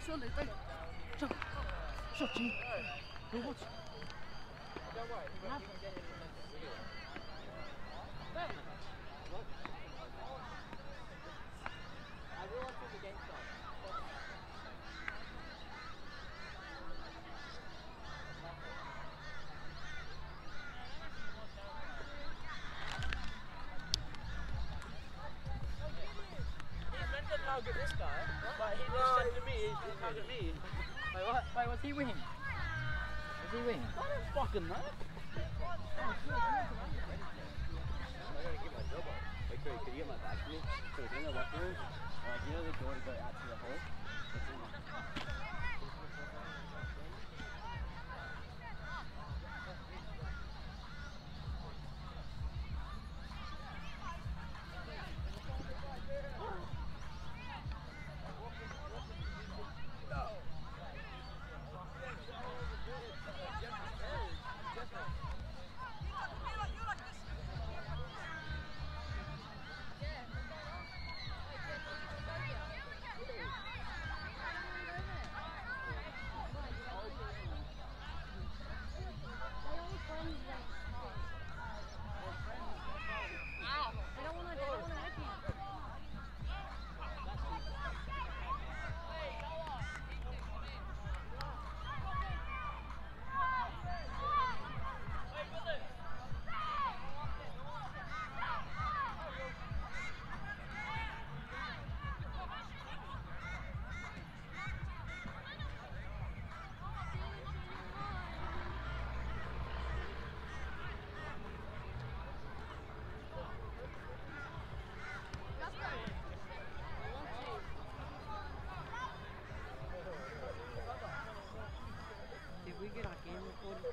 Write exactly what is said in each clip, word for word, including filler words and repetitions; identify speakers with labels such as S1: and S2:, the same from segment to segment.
S1: Get this guy, but he just said to me, he's mad at me. Wait, what? Wait, what's he winning? What's he winning? I don't fucking know.
S2: Wait, Craig, could you get my back to me? So it's in the locker room, like, you know the door to go out to the hole? It's in there.
S1: Did we get our game recorded?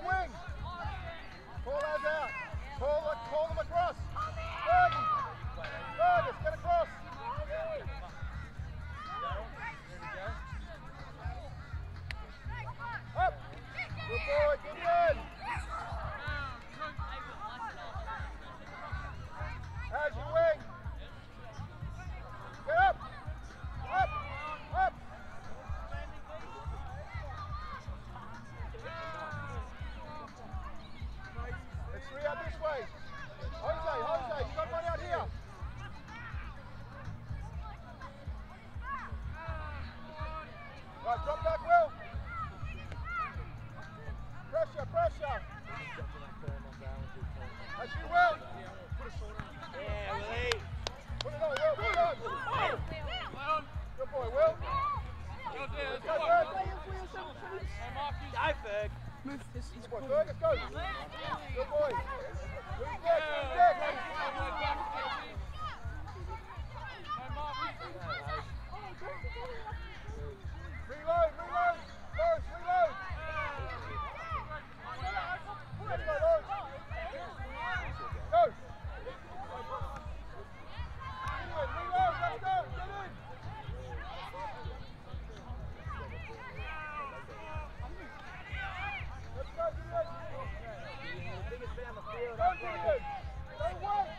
S3: Call them across. Good.
S2: Yeah, Willie.
S3: Put it on, Will, put it on. Good boy, Will.
S4: Go, Dad.
S3: Go,
S4: Go,
S3: Ferg.
S2: Go, Ferg.
S1: Move this. He's
S3: Good boy, Ferg, let's go. Good boy. Move dead, move dead. Reload, reload. Lawrence, reload. Ready, go, Lawrence. Go. Reload, reload, let's go, get in. Let's go, Gideon.
S2: Biggest bit on the field.
S3: Go, Gideon. Don't wait.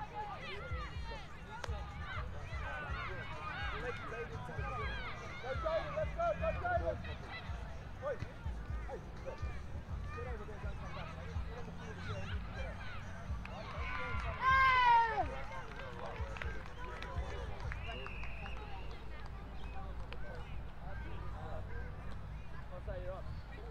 S3: Go, David, let's go, go, David. Wait. Hey, look. Get over there, don't come back. Get on the field again, you can get up.
S2: I'll say you're up.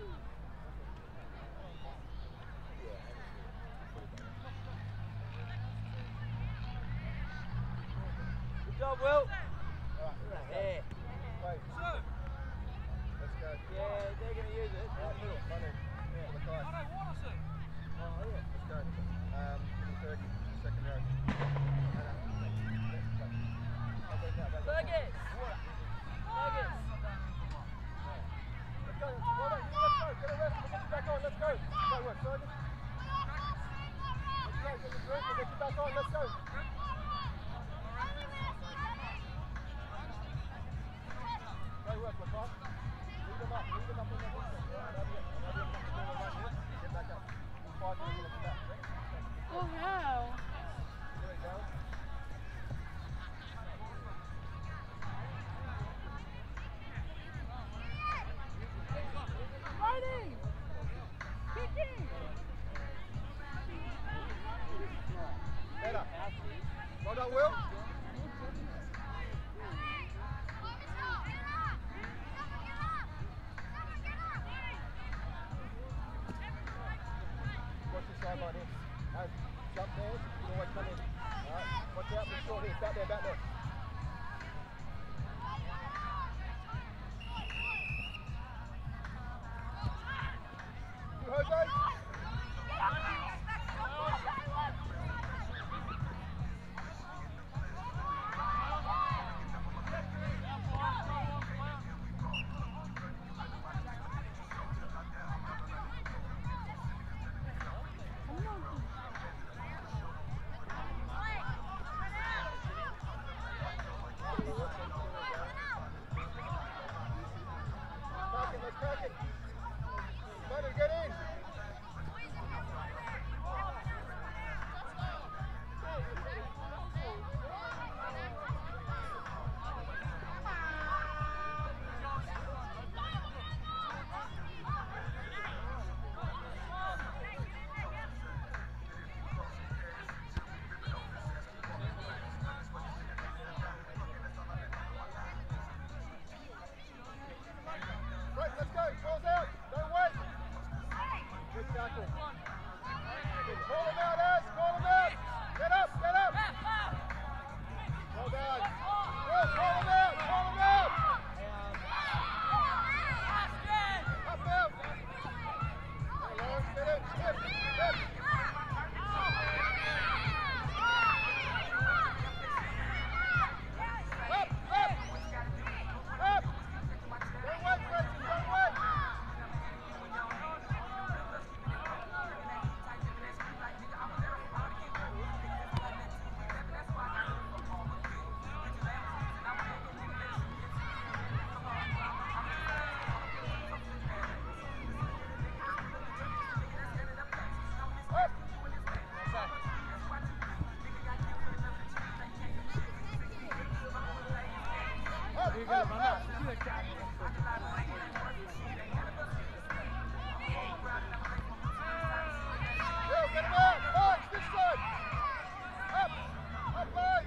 S2: Good job, Will. Yeah.
S3: Wait. Let's go.
S2: Yeah, they're going to use it.
S3: Right, middle, run in. For the try.
S2: Oh, yeah.
S3: Let's go. Um, in the third, second row. No, no. Let's go. I'll go now, go, go.
S2: Fergus! Fergus!
S3: Let's go. Well done. Let's go. Get a rest. We'll get you back on. Let's go. Great work, Fergus. Let's go. Get the drink. We'll get you back on. Let's go. Great work, Lacan. Lead them up. Lead them up in their distance. Right, over here. Over here. Come to the ball right here. Get back up. Five minutes left to back.
S5: Oh, wow.
S3: There we go.
S5: Fighting! Kicking!
S3: Better. Well done, Will. Watch the sideline here. No, jump there. You can always come in. Alright, watch out for the short here. Back there, back there. You, Jose? Crack it, let's crack it. Leonard, get in. Right, let's go. Ball's out. Don't wait. Good tackle. Call him out, Az. Call him out. Get up, get up. Well done. Will, call him out. Call him out. Up out. Hey, Lawrence, get in. Skip. Skip. Up, up. Up. Don't wait, Preston. Don't wait. Up. Up, up, up. Will, get him out. Lights, this side. Up. Up, lights.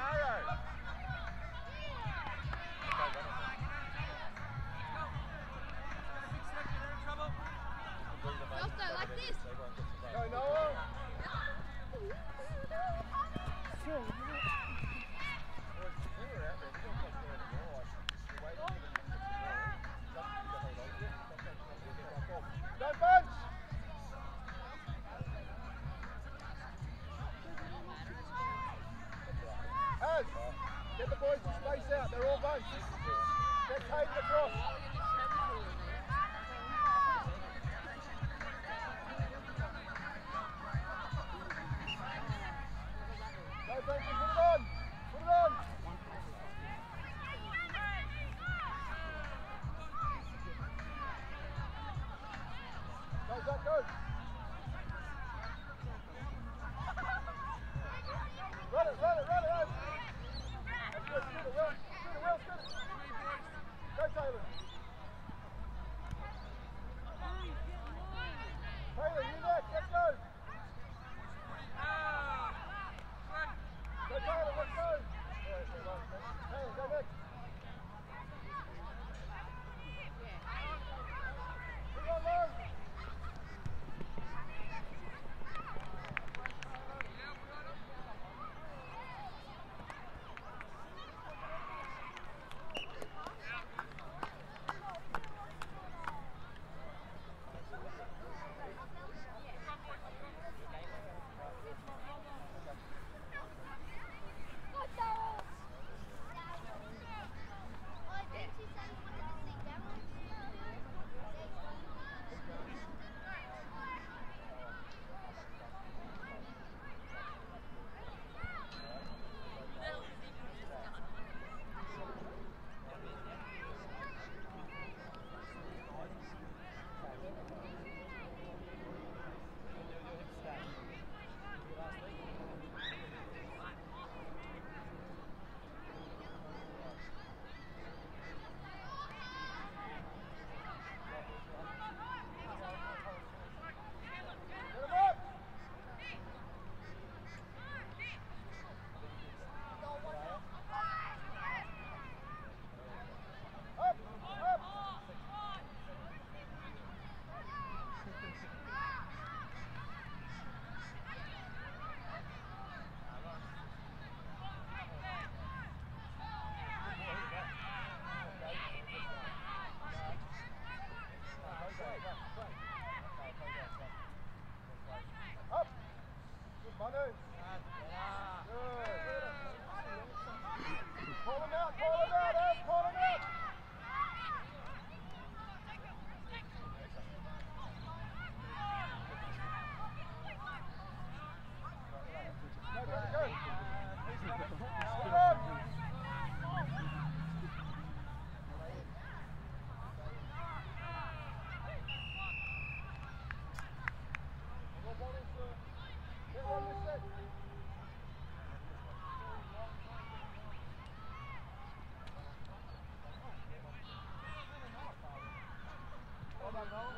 S3: scenario.
S5: Costa, like this.
S3: Go, Noah. Don't bunch. Az, get the boys to space out. They're all bunched. Get Hayden across. Go, Benson, put it on. Put it on. Go, Zach, go. Run it, run it, run it, Az. That's good, shoot it, Will. Shoot it, Will, shoot it. Go, Taylor. Taylor, you next, let's go. Go, Taylor, let's go. Taylor, go next. Bring on low. Up. Good, Manu. Good. Call him out, call him out, Az, call him out. Go, go, go. Come on. Get one this set. Well done, Noel.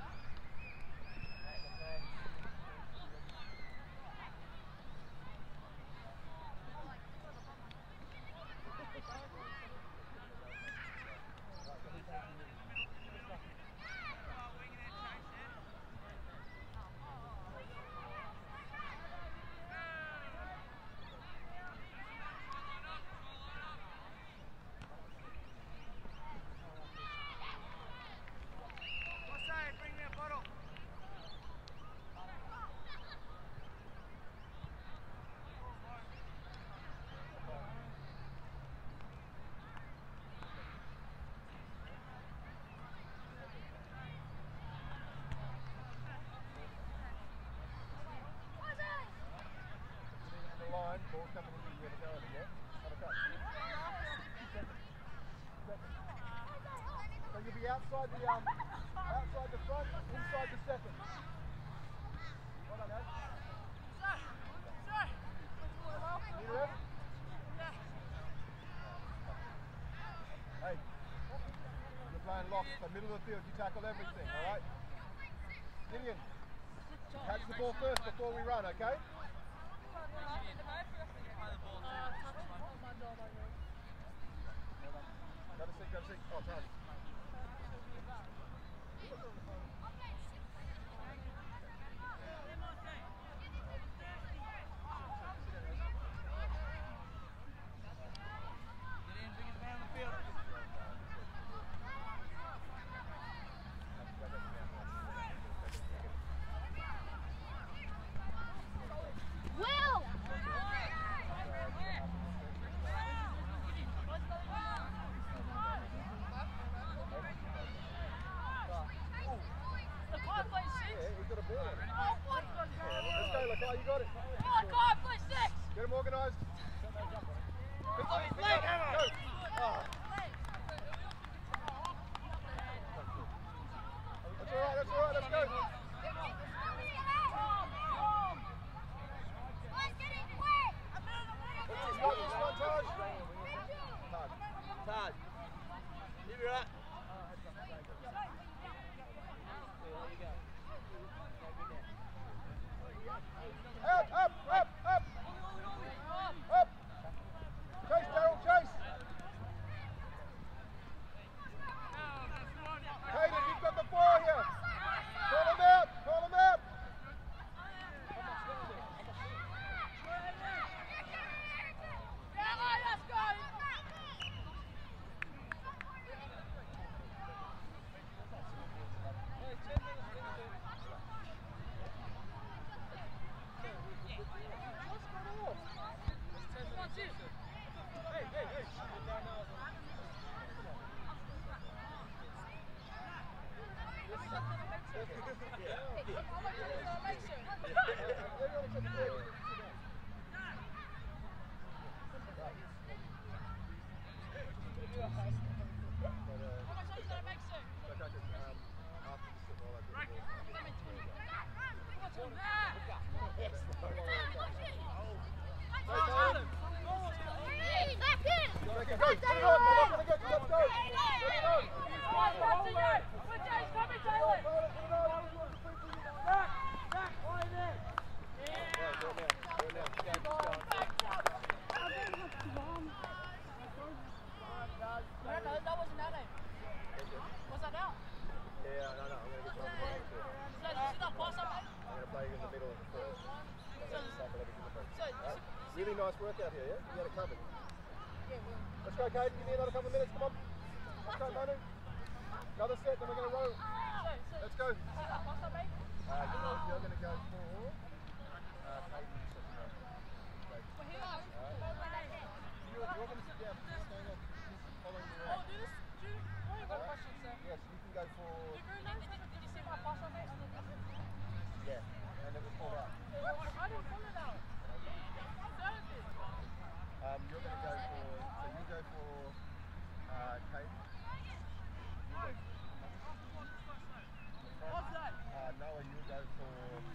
S3: Line, ball coming in the other go over, yeah? Have a cut. Second. Second. So you'll be outside the um outside the front, inside the second. Well done, Az. You ready? Hey, you're playing lock, so middle of the field, you tackle everything, alright? Gideon, catch the ball first before we run, okay?
S4: Uh, touch
S3: Go to seat, go to seat. Oh, Taj.
S5: Will!
S3: Yeah, he's got a ball on him.
S5: Oh, what?
S3: Let's go, Lakai, you got it.
S5: Oh, God, push six!
S3: Get him organised. Good on his leg, go. Oh. That's all right, that's all right, let's go. What's this one, this one, Taj? Taj.
S2: Todd. Leave it up.
S3: Up, up, up, up. Up. Chase, Daryl, chase. Hayden, you've got the ball here. Call him out, call him out. Really nice work out here, yeah? You had it covered. Let's go, Caden. Give me another couple of minutes. Come on. Let's go, Manu. Another set, then we're going to roll. Let's go. Uh, you're you're going to go for... Uh, Caden. Right. You're, you're going to sit down. You're staying on. Following you around. Right. Yes, you can go for... Yeah, and it was pulled out. Um, you're going to go for, so you go for uh, Kate. You go for uh, Noah, you go for...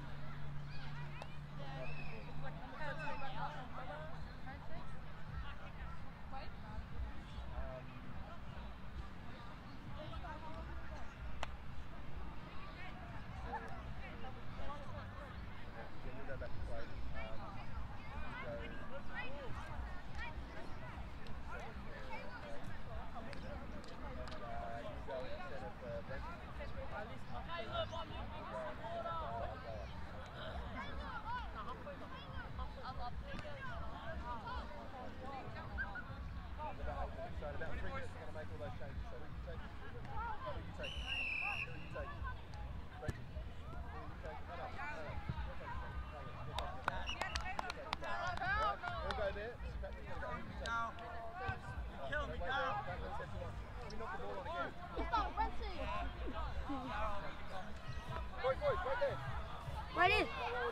S5: Right in.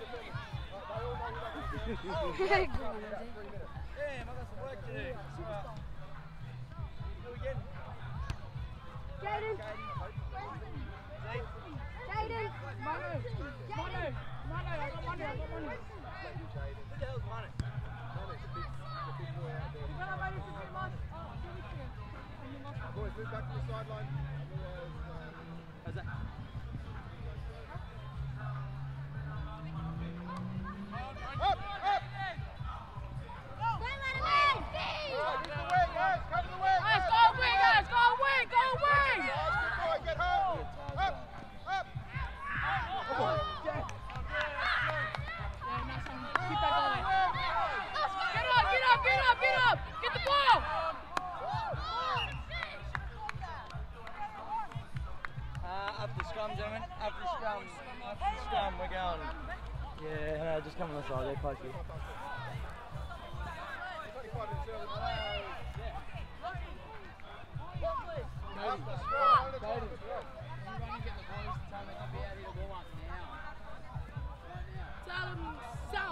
S2: Damn, I got some work to do. Right. Who we getting?
S5: Jaden. Jaden. Manu. Manu. Manu. I got Manu. I got Manu.
S2: Who the hell's Manu?
S3: Manu's the big, the big boy out there. Boys, move back to the sideline. Otherwise, um,
S2: How's that?
S3: Up! Up!
S5: Don't let him in.
S3: Alright, use the wing, guys! Cover the wing!
S5: Let's
S3: guys.
S5: go.
S2: After scrum, gentlemen. After scrum. After scrum, we're going.
S1: Yeah, no, just come on the side there, close to you.
S3: twenty-five minutes early. After scrum,
S5: David,
S3: nine o'clock.
S5: David, you run and get the boys to tell them to be out here to warm up now. Right now. Tell them so.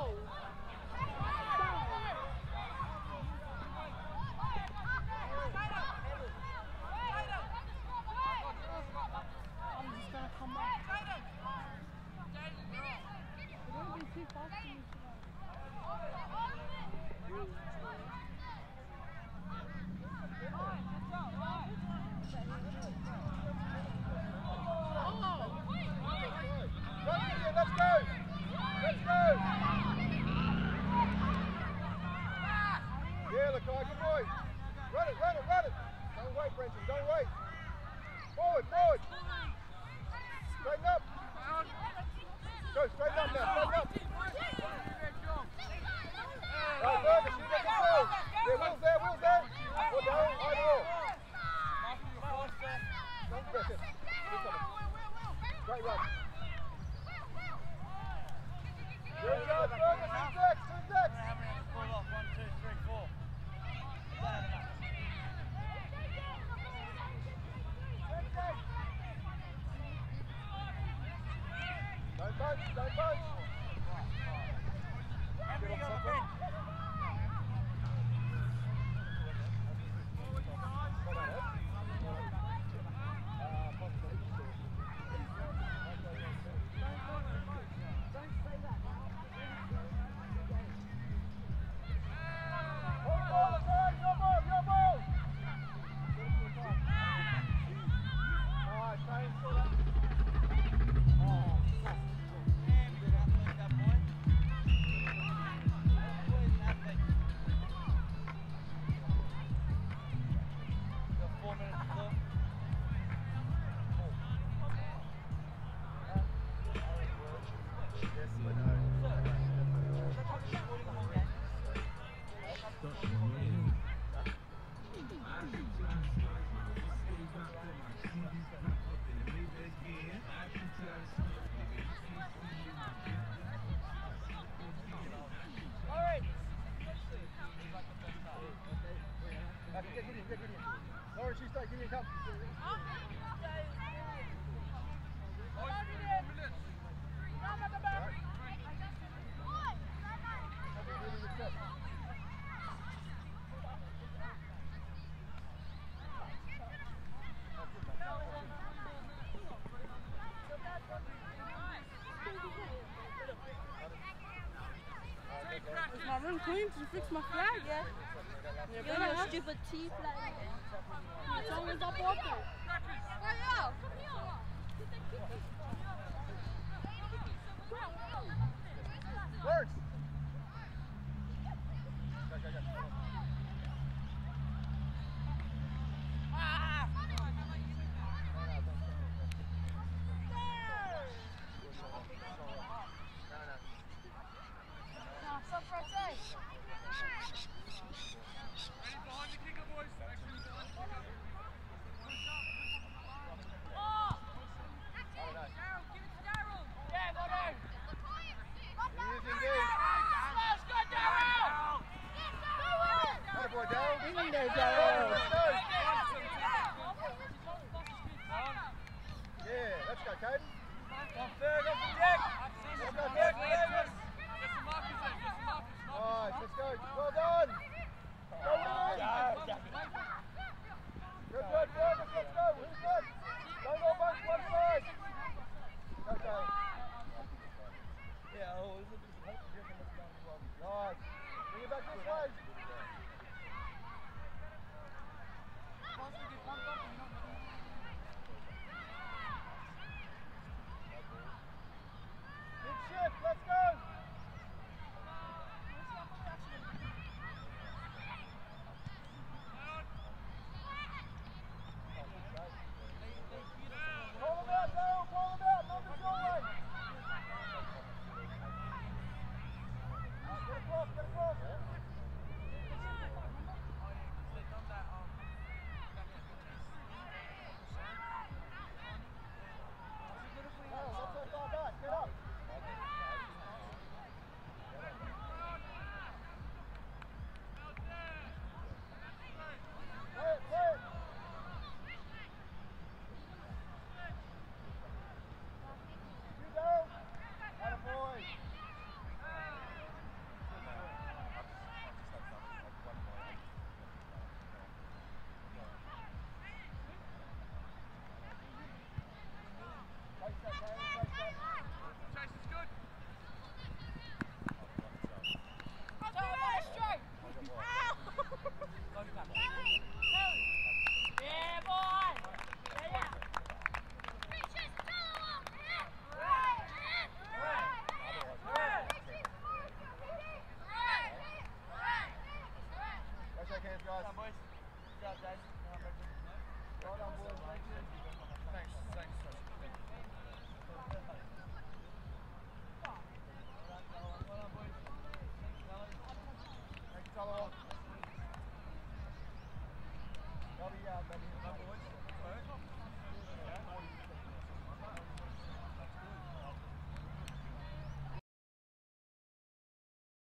S5: I'm just gonna come back. It won't be too fast for me
S3: Let's go! Let's go! Yeah, Lakai, good boy. Run it, run it, run it. Don't wait, Brenton, don't wait. Forward, forward. Straighten up. Go, straighten up now, straighten up. Right, Fergus, you get control. Yeah, Will's there, Will's there. Or down, either or. Don't press it. Keep coming. Great run. Here we go, Fergus, who's next, who's next?
S2: Pull off, one, two, three, four.
S3: Don't bunch, don't bunch. Get on something. Lauren, she's straight, give me a cup.
S5: Is my room clean? Did you fix my flag? Yeah.
S6: You're a stupid T flag.
S5: It's always up water.
S3: Works. Go, go, go. Well done! Go, Willie! follow on. W, yeah, W.